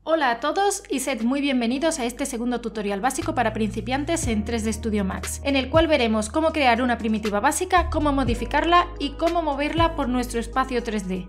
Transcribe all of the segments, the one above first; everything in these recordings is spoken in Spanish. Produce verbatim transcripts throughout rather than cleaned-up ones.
Hola a todos y sed muy bienvenidos a este segundo tutorial básico para principiantes en tres D Studio Max, en el cual veremos cómo crear una primitiva básica, cómo modificarla y cómo moverla por nuestro espacio tres D.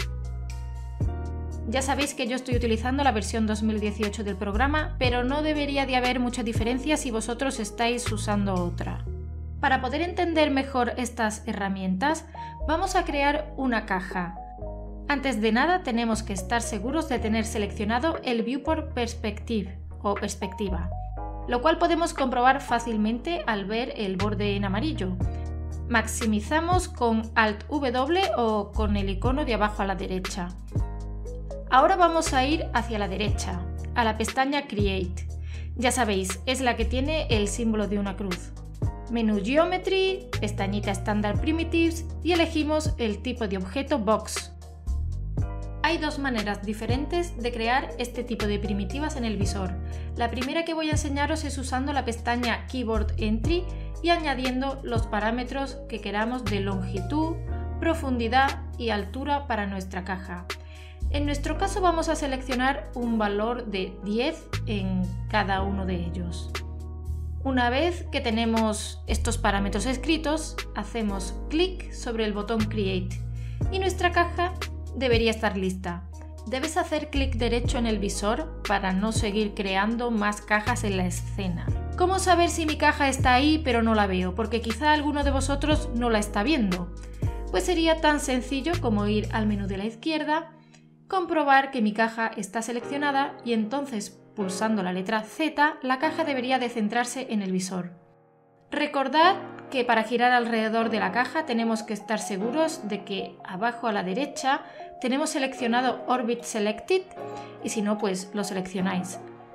Ya sabéis que yo estoy utilizando la versión dos mil dieciocho del programa, pero no debería de haber mucha diferencia si vosotros estáis usando otra. Para poder entender mejor estas herramientas, vamos a crear una caja. Antes de nada tenemos que estar seguros de tener seleccionado el Viewport Perspective o perspectiva, lo cual podemos comprobar fácilmente al ver el borde en amarillo. Maximizamos con Alt W o con el icono de abajo a la derecha. Ahora vamos a ir hacia la derecha, a la pestaña Create. Ya sabéis, es la que tiene el símbolo de una cruz. Menú Geometry, pestañita Standard Primitives y elegimos el tipo de objeto Box. Hay dos maneras diferentes de crear este tipo de primitivas en el visor. La primera que voy a enseñaros es usando la pestaña Keyboard Entry y añadiendo los parámetros que queramos de longitud, profundidad y altura para nuestra caja. En nuestro caso vamos a seleccionar un valor de diez en cada uno de ellos. Una vez que tenemos estos parámetros escritos, hacemos clic sobre el botón Create y nuestra caja debería estar lista. Debes hacer clic derecho en el visor para no seguir creando más cajas en la escena. ¿Cómo saber si mi caja está ahí pero no la veo? Porque quizá alguno de vosotros no la está viendo. Pues sería tan sencillo como ir al menú de la izquierda, comprobar que mi caja está seleccionada y entonces pulsando la letra Z, la caja debería de centrarse en el visor. Recordad que para girar alrededor de la caja tenemos que estar seguros de que abajo a la derecha tenemos seleccionado Orbit Selected y si no, pues lo seleccionáis.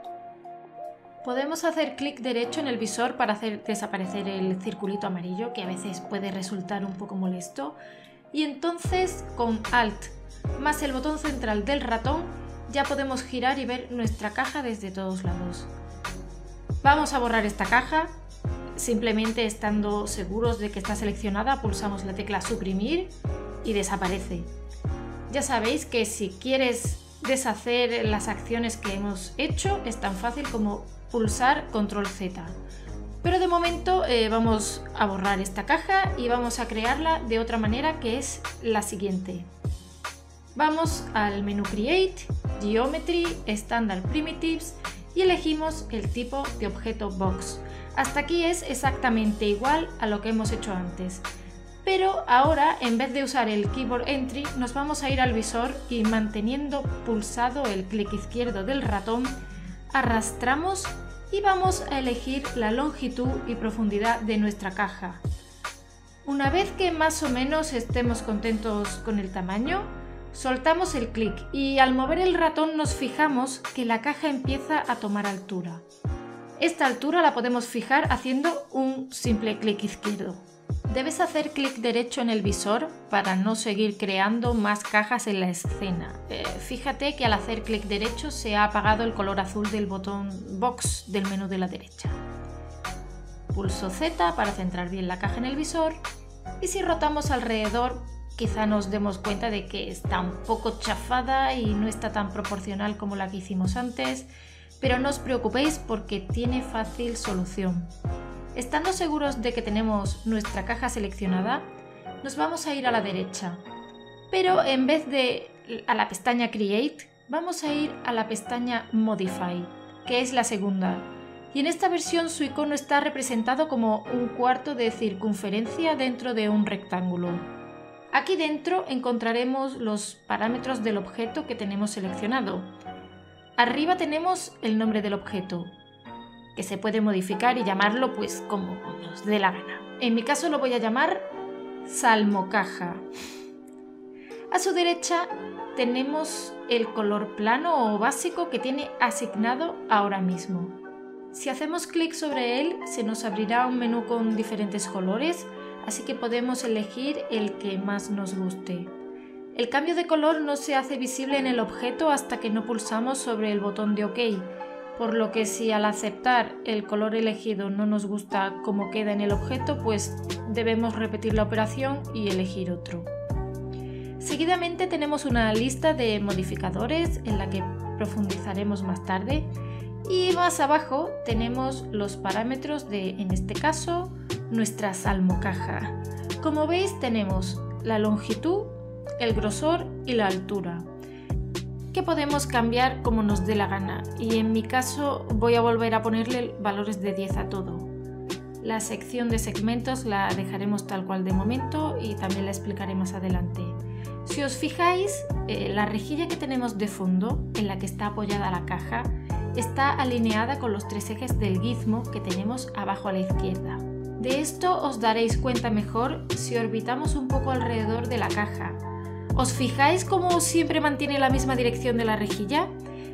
Podemos hacer clic derecho en el visor para hacer desaparecer el circulito amarillo, que a veces puede resultar un poco molesto, y entonces con Alt más el botón central del ratón ya podemos girar y ver nuestra caja desde todos lados. Vamos a borrar esta caja. Simplemente estando seguros de que está seleccionada, pulsamos la tecla suprimir y desaparece. Ya sabéis que si quieres deshacer las acciones que hemos hecho, es tan fácil como pulsar control Z. Pero de momento eh, vamos a borrar esta caja y vamos a crearla de otra manera, que es la siguiente. Vamos al menú Create, Geometry, Standard Primitives y elegimos el tipo de objeto Box. Hasta aquí es exactamente igual a lo que hemos hecho antes, pero ahora en vez de usar el Keyboard Entry nos vamos a ir al visor y manteniendo pulsado el clic izquierdo del ratón arrastramos y vamos a elegir la longitud y profundidad de nuestra caja. Una vez que más o menos estemos contentos con el tamaño, soltamos el clic y al mover el ratón nos fijamos que la caja empieza a tomar altura. Esta altura la podemos fijar haciendo un simple clic izquierdo. Debes hacer clic derecho en el visor para no seguir creando más cajas en la escena. Eh, fíjate que al hacer clic derecho se ha apagado el color azul del botón Box del menú de la derecha. Pulso Z para centrar bien la caja en el visor y si rotamos alrededor quizá nos demos cuenta de que está un poco chafada y no está tan proporcional como la que hicimos antes. Pero no os preocupéis porque tiene fácil solución. Estando seguros de que tenemos nuestra caja seleccionada, nos vamos a ir a la derecha. Pero en vez de a la pestaña Create, vamos a ir a la pestaña Modify, que es la segunda. Y en esta versión su icono está representado como un cuarto de circunferencia dentro de un rectángulo. Aquí dentro encontraremos los parámetros del objeto que tenemos seleccionado. Arriba tenemos el nombre del objeto, que se puede modificar y llamarlo pues como nos dé la gana. En mi caso lo voy a llamar Salmocaja. A su derecha tenemos el color plano o básico que tiene asignado ahora mismo. Si hacemos clic sobre él se nos abrirá un menú con diferentes colores, así que podemos elegir el que más nos guste. El cambio de color no se hace visible en el objeto hasta que no pulsamos sobre el botón de OK, por lo que si al aceptar el color elegido no nos gusta cómo queda en el objeto, pues debemos repetir la operación y elegir otro. Seguidamente tenemos una lista de modificadores en la que profundizaremos más tarde. Y más abajo tenemos los parámetros de, en este caso, nuestra salmocaja. Como veis tenemos la longitud, el grosor y la altura, que podemos cambiar como nos dé la gana, y en mi caso voy a volver a ponerle valores de diez a todo. La sección de segmentos la dejaremos tal cual de momento y también la explicaré más adelante. Si os fijáis, eh, la rejilla que tenemos de fondo, en la que está apoyada la caja, está alineada con los tres ejes del gizmo que tenemos abajo a la izquierda. De esto os daréis cuenta mejor si orbitamos un poco alrededor de la caja. ¿Os fijáis cómo siempre mantiene la misma dirección de la rejilla?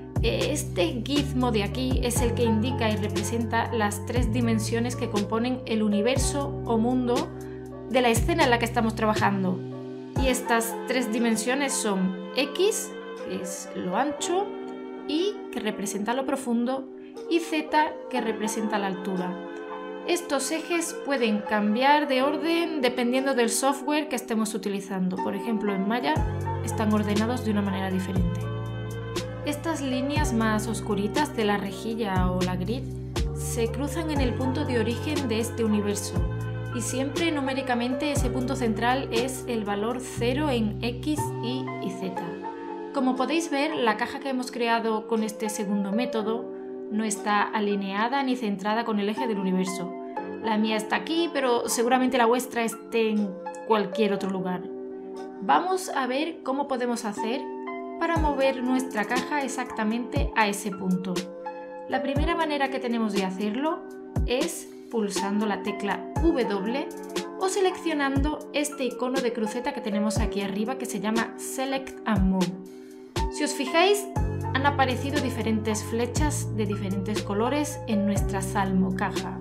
Este gizmo de aquí es el que indica y representa las tres dimensiones que componen el universo o mundo de la escena en la que estamos trabajando. Y estas tres dimensiones son X, que es lo ancho, Y, que representa lo profundo, y Z, que representa la altura. Estos ejes pueden cambiar de orden dependiendo del software que estemos utilizando. Por ejemplo, en Maya están ordenados de una manera diferente. Estas líneas más oscuritas de la rejilla o la grid se cruzan en el punto de origen de este universo, y siempre numéricamente ese punto central es el valor cero en X, Y y Z. Como podéis ver, la caja que hemos creado con este segundo método no está alineada ni centrada con el eje del universo. La mía está aquí, pero seguramente la vuestra esté en cualquier otro lugar. Vamos a ver cómo podemos hacer para mover nuestra caja exactamente a ese punto. La primera manera que tenemos de hacerlo es pulsando la tecla W o seleccionando este icono de cruceta que tenemos aquí arriba que se llama Select and Move. Si os fijáis, han aparecido diferentes flechas de diferentes colores en nuestra salmocaja.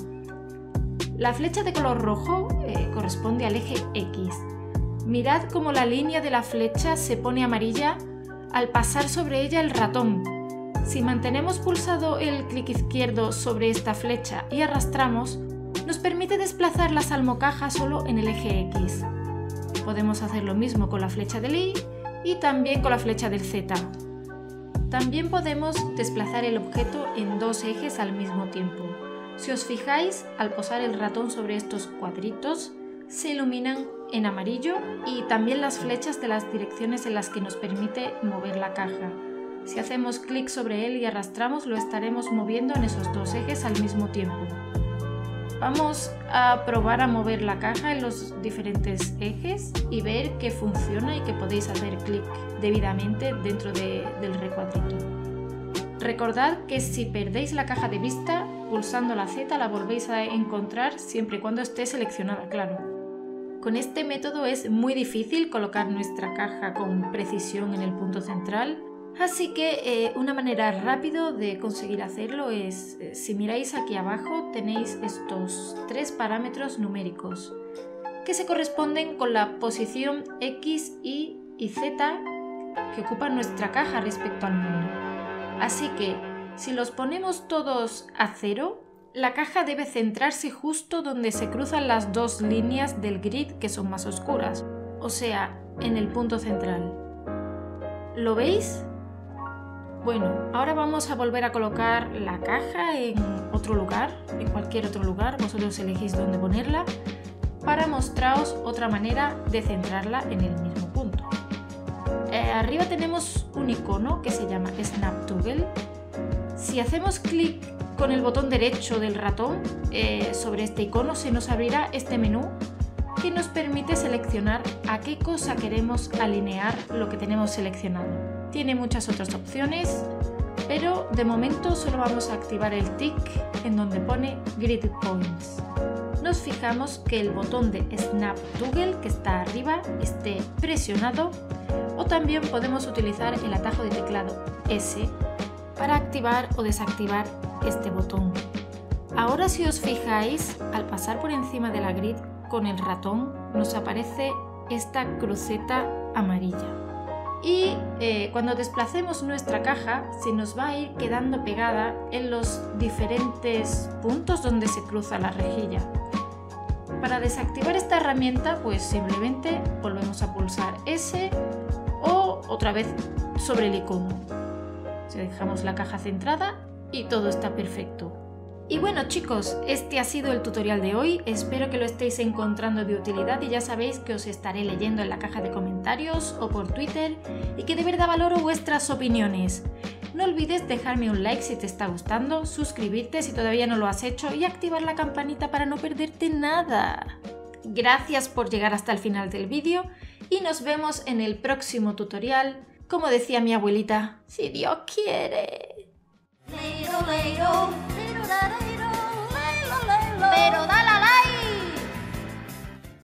La flecha de color rojo eh, corresponde al eje X. Mirad cómo la línea de la flecha se pone amarilla al pasar sobre ella el ratón. Si mantenemos pulsado el clic izquierdo sobre esta flecha y arrastramos, nos permite desplazar la salmocaja solo en el eje X. Podemos hacer lo mismo con la flecha del Y y también con la flecha del Z. También podemos desplazar el objeto en dos ejes al mismo tiempo. Si os fijáis, al posar el ratón sobre estos cuadritos, se iluminan en amarillo y también las flechas de las direcciones en las que nos permite mover la caja. Si hacemos clic sobre él y arrastramos, lo estaremos moviendo en esos dos ejes al mismo tiempo. Vamos a probar a mover la caja en los diferentes ejes y ver que funciona y que podéis hacer clic debidamente dentro de, del recuadrito. Recordad que si perdéis la caja de vista, pulsando la Z la volvéis a encontrar siempre y cuando esté seleccionada, claro. Con este método es muy difícil colocar nuestra caja con precisión en el punto central, así que eh, una manera rápida de conseguir hacerlo es, eh, si miráis aquí abajo tenéis estos tres parámetros numéricos que se corresponden con la posición X, Y y Z que ocupa nuestra caja respecto al mundo. Así que si los ponemos todos a cero, la caja debe centrarse justo donde se cruzan las dos líneas del grid que son más oscuras, o sea, en el punto central. ¿Lo veis? Bueno, ahora vamos a volver a colocar la caja en otro lugar, en cualquier otro lugar, vosotros elegís dónde ponerla, para mostraros otra manera de centrarla en el mismo punto. Eh, arriba tenemos un icono que se llama Snap Toggle. Si hacemos clic con el botón derecho del ratón eh, sobre este icono, se nos abrirá este menú que nos permite seleccionar a qué cosa queremos alinear lo que tenemos seleccionado. Tiene muchas otras opciones, pero de momento solo vamos a activar el tick en donde pone Grid Points. Nos fijamos que el botón de Snap Toggle que está arriba esté presionado, o también podemos utilizar el atajo de teclado S para activar o desactivar este botón. Ahora, si os fijáis, al pasar por encima de la grid con el ratón nos aparece esta cruceta amarilla. Y eh, cuando desplacemos nuestra caja se nos va a ir quedando pegada en los diferentes puntos donde se cruza la rejilla. Para desactivar esta herramienta, pues simplemente volvemos a pulsar S o otra vez sobre el icono. Dejamos la caja centrada y todo está perfecto. Y bueno chicos, este ha sido el tutorial de hoy, espero que lo estéis encontrando de utilidad y ya sabéis que os estaré leyendo en la caja de comentarios o por Twitter y que de verdad valoro vuestras opiniones. No olvides dejarme un like si te está gustando, suscribirte si todavía no lo has hecho y activar la campanita para no perderte nada. Gracias por llegar hasta el final del vídeo y nos vemos en el próximo tutorial, como decía mi abuelita, si Dios quiere. Pero dale.